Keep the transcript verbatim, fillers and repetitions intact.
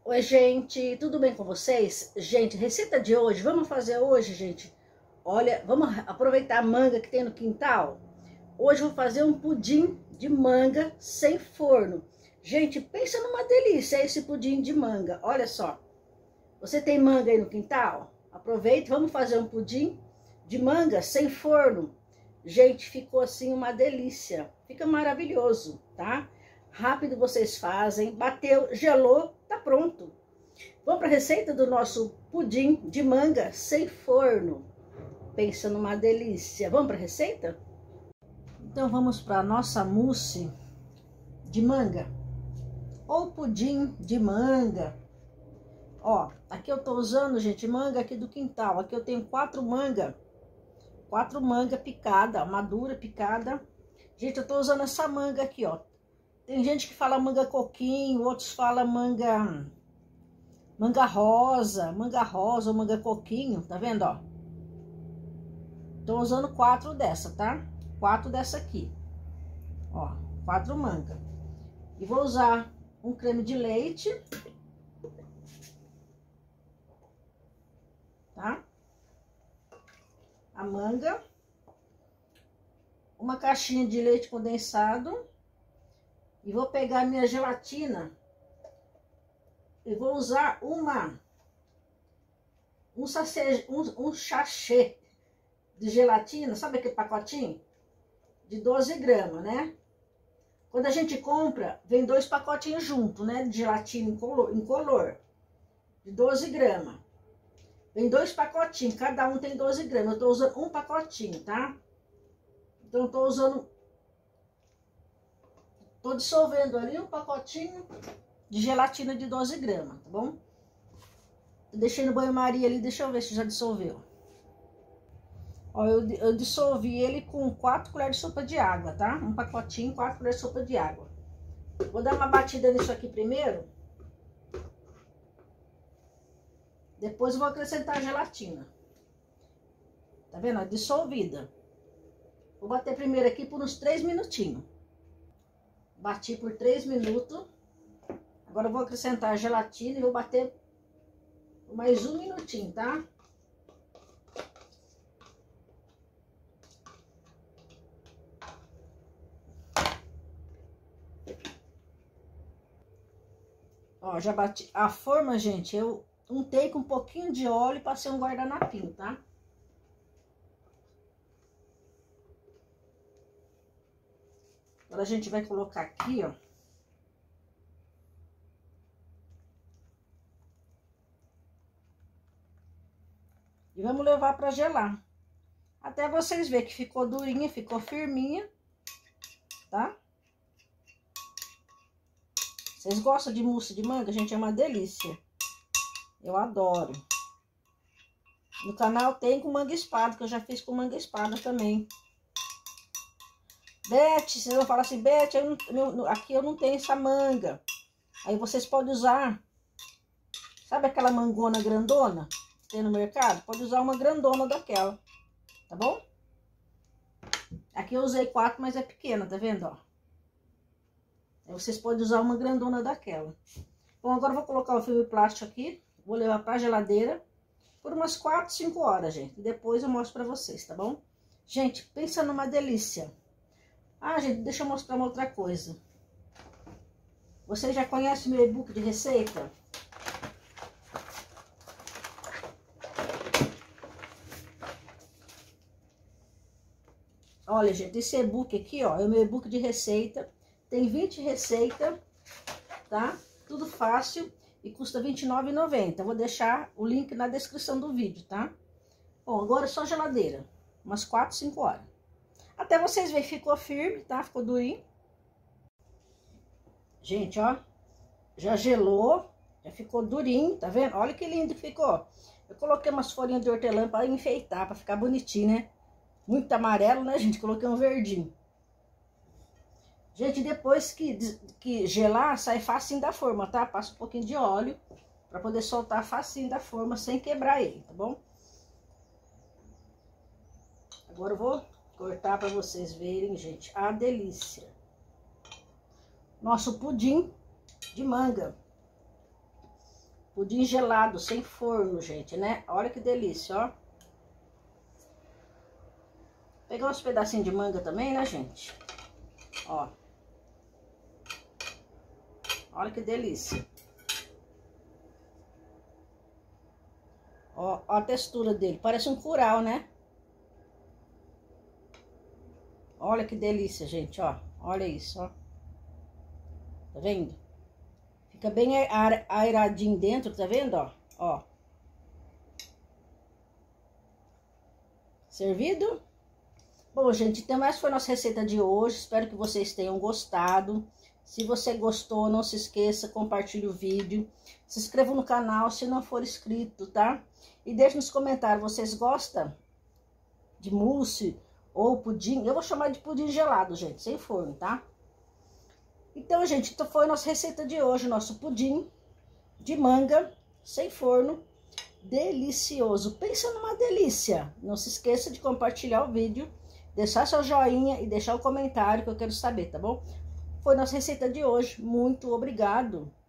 Oi, gente, tudo bem com vocês? Gente, receita de hoje, vamos fazer hoje, gente. Olha, vamos aproveitar a manga que tem no quintal. Hoje eu vou fazer um pudim de manga sem forno. Gente, pensa numa delícia esse pudim de manga. Olha só, você tem manga aí no quintal? Aproveita, vamos fazer um pudim de manga sem forno. Gente, ficou assim uma delícia. Fica maravilhoso, tá? Rápido vocês fazem, bateu, gelou, tá pronto. Vamos para a receita do nosso pudim de manga sem forno. Pensa numa delícia. Vamos para a receita? Então vamos para a nossa mousse de manga ou pudim de manga. Ó, aqui eu tô usando, gente, manga aqui do quintal. Aqui eu tenho quatro manga, quatro manga picada, madura picada. Gente, eu tô usando essa manga aqui, ó. Tem gente que fala manga coquinho, outros falam manga manga rosa, manga rosa ou manga coquinho, tá vendo, ó? Tô usando quatro dessa, tá? Quatro dessa aqui, ó, quatro manga. E vou usar um creme de leite, tá? A manga, uma caixinha de leite condensado. E vou pegar a minha gelatina e vou usar uma, um, sachê, um, um sachê de gelatina, sabe aquele pacotinho? De doze gramas, né? Quando a gente compra, vem dois pacotinhos junto, né? De gelatina incolor, incolor de doze gramas. Vem dois pacotinhos, cada um tem doze gramas. Eu tô usando um pacotinho, tá? Então, eu tô usando... Tô dissolvendo ali um pacotinho de gelatina de doze gramas, tá bom? Deixei no banho-maria ali, deixa eu ver se já dissolveu. Ó, eu, eu dissolvi ele com quatro colheres de sopa de água, tá? Um pacotinho, quatro colheres de sopa de água. Vou dar uma batida nisso aqui primeiro. Depois eu vou acrescentar a gelatina. Tá vendo? Ó, dissolvida. Vou bater primeiro aqui por uns três minutinhos. Bati por três minutos. Agora eu vou acrescentar a gelatina e vou bater por mais um minutinho, tá? Ó, já bati. A forma, gente, eu untei com um pouquinho de óleo e passei um guardanapinho, tá? Agora a gente vai colocar aqui, ó. E vamos levar para gelar. Até vocês verem que ficou durinha, ficou firminha, tá? Vocês gostam de mousse de manga? Gente, é uma delícia. Eu adoro. No canal tem com manga espada, que eu já fiz com manga espada também. Beth, vocês vão falar assim, Beth, eu não, aqui eu não tenho essa manga. Aí vocês podem usar, sabe aquela mangona grandona que tem no mercado? Pode usar uma grandona daquela, tá bom? Aqui eu usei quatro, mas é pequena, tá vendo, ó? Aí vocês podem usar uma grandona daquela. Bom, agora eu vou colocar o filme plástico aqui, vou levar pra geladeira por umas quatro, cinco horas, gente. E depois eu mostro pra vocês, tá bom? Gente, pensa numa delícia. Ah, gente, deixa eu mostrar uma outra coisa. Vocês já conhecem o meu e-book de receita? Olha, gente, esse e-book aqui, ó, é o meu e-book de receita. Tem vinte receitas, tá? Tudo fácil e custa vinte e nove reais e noventa centavos. Vou deixar o link na descrição do vídeo, tá? Bom, agora é só geladeira. Umas quatro, cinco horas. Até vocês verem, ficou firme, tá? Ficou durinho. Gente, ó. Já gelou. Já ficou durinho, tá vendo? Olha que lindo que ficou. Eu coloquei umas folhinhas de hortelã para enfeitar, para ficar bonitinho, né? Muito amarelo, né, gente? Coloquei um verdinho. Gente, depois que, que gelar, sai facinho da forma, tá? Passa um pouquinho de óleo para poder soltar facinho da forma, sem quebrar ele, tá bom? Agora eu vou cortar para vocês verem, gente, a delícia. Nosso pudim de manga. Pudim gelado, sem forno, gente, né? Olha que delícia, ó. Pegar uns pedacinhos de manga também, né, gente? Ó. Olha que delícia. Ó, ó a textura dele. Parece um curau, né? Olha que delícia, gente, ó. Olha isso, ó. Tá vendo? Fica bem airadinho dentro, tá vendo, ó? Ó. Servido? Bom, gente, então essa foi a nossa receita de hoje. Espero que vocês tenham gostado. Se você gostou, não se esqueça, compartilhe o vídeo. Se inscreva no canal se não for inscrito, tá? E deixe nos comentários, vocês gostam de mousse ou pudim? Eu vou chamar de pudim gelado, gente, sem forno, tá? Então, gente, então foi a nossa receita de hoje, nosso pudim de manga, sem forno, delicioso. Pensa numa delícia. Não se esqueça de compartilhar o vídeo, deixar seu joinha e deixar o comentário que eu quero saber, tá bom? Foi a nossa receita de hoje. Muito obrigado!